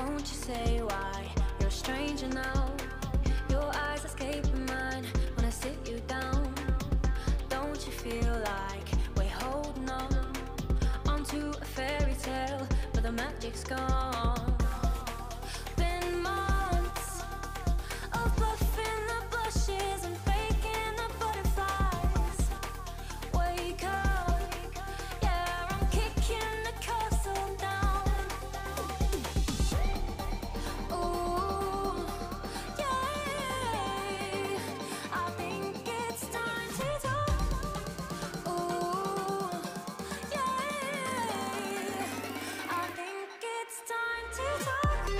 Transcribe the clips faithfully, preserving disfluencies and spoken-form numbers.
Won't you say why you're a stranger now? Your eyes escaping mine when I sit you down. Don't you feel like we're holding on onto a fairy tale, but the magic's gone? Been months of bluffing the bushes and faking the butterflies. Wake up, yeah, I'm kicking the castle down. Ooh, yeah, I think it's time to talk. Ooh, yeah, I think it's time to talk.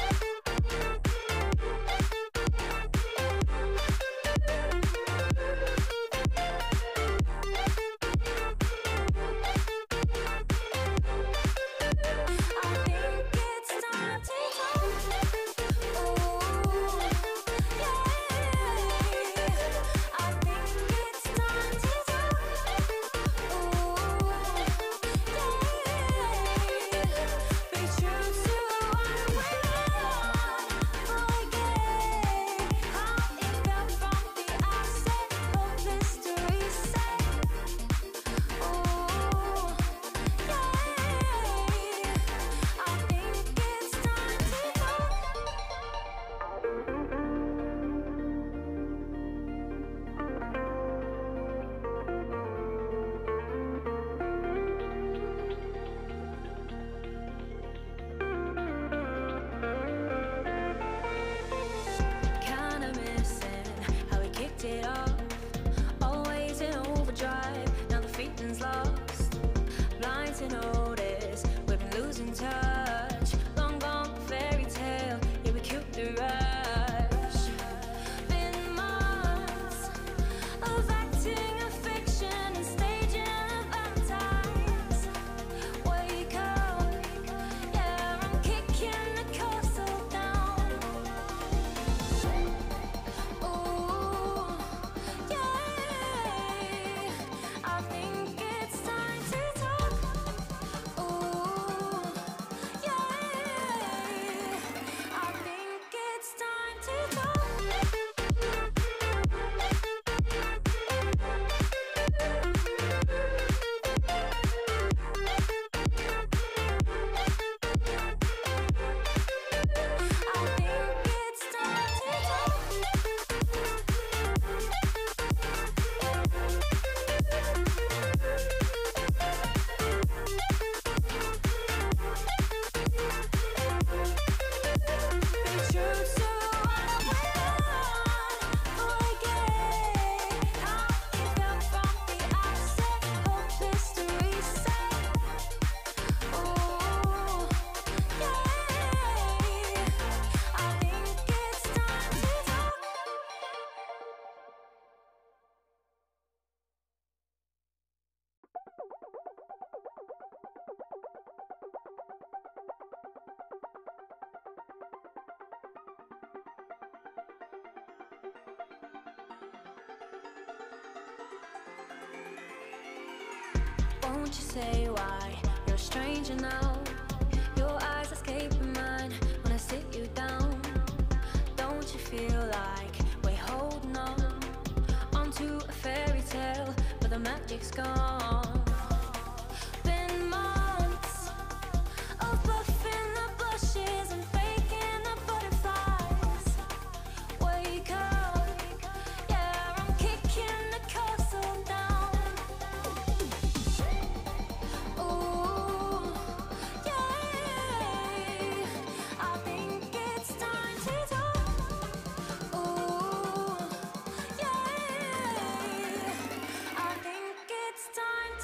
Kinda missing how we kicked it off. Always in overdrive, now the feeling's lost. Blind to notice, we've been losing touch. Long gone fairy tale, yeah, we killed the rush. Been months of acting a fiction and staging a Valentine's. Wake up, yeah, I'm kicking the castle down. Ooh, yeah, I think it's time to talk. Ooh, yeah, I think it's time to talk. I think it's time to talk. Be true to what we want. Forget how it felt from the outset. Hope history said. Ooh, yeah, I think it's time to talk. Won't you say why you're a stranger now? Your eyes escaping mine when I sit you down. Don't you feel like we're holding on onto a fairy tale, but the magic's gone? Been months of bluffing the bushes and faking the butterflies. Wake up, yeah, I'm kicking the castle down. Ooh, yeah, I think it's time to talk. Ooh, yeah, I think it's time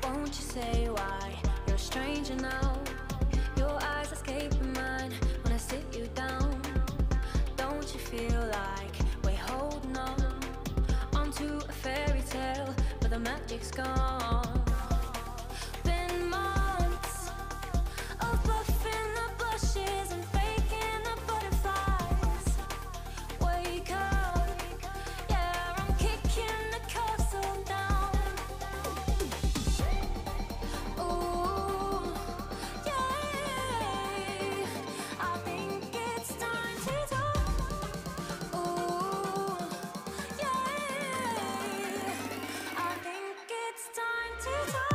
Won't you say why you're a stranger now? Your eyes escaping mine when I sit you down. Don't you feel like we're holding on onto a fairy tale, but the magic's gone? Been months of bluffing the blushes and faking the butterflies. Wake up, yeah, I'm kicking the castle down. Ooh, yeah, I think it's time to talk. Ooh, yeah, I think it's time to talk.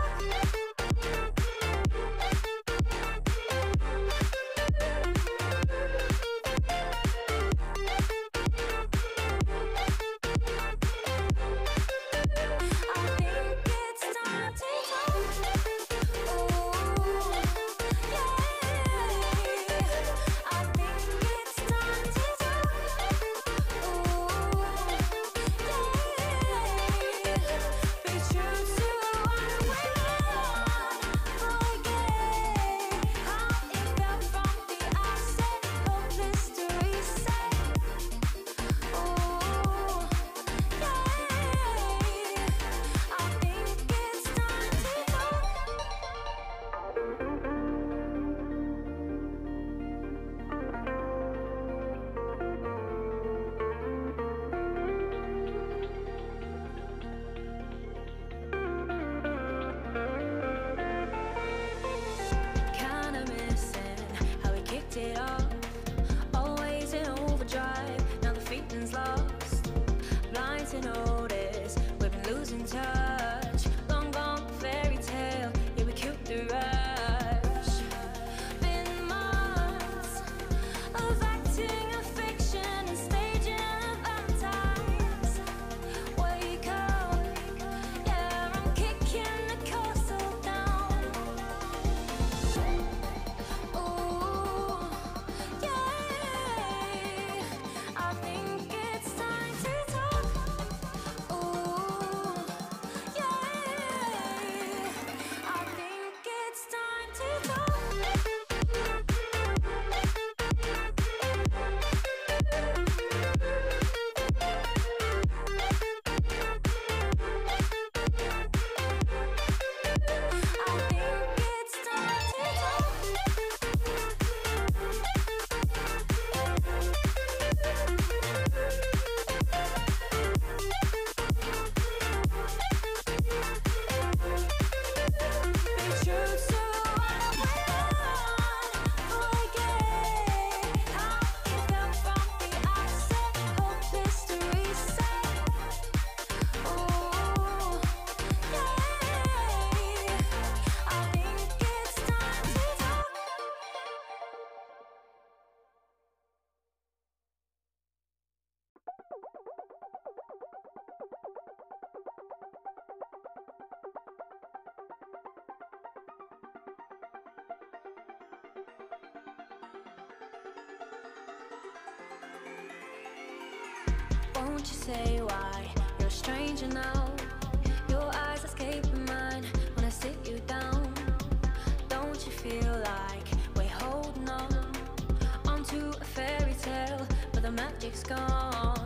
Kinda missing how we kicked it off. Always in overdrive, now the feeling's lost. Blind to notice, we've been losing touch. Long gone fairy tale, yeah, we killed the rush. Been months of acting a fiction and staging a Valentine's. Wake up, yeah, I'm kicking the castle down. Ooh, yeah, I think it's time to talk. Ooh, yeah, I think it's time to talk. I think it's time to be true to what we want. Forget how it felt from the outset. Hope history said. Ooh, yeah, I think it's time to talk. Won't you say why you're a stranger now? Your eyes escaping mine when I sit you down. Don't you feel like we're holding on onto a fairy tale, but the magic's gone?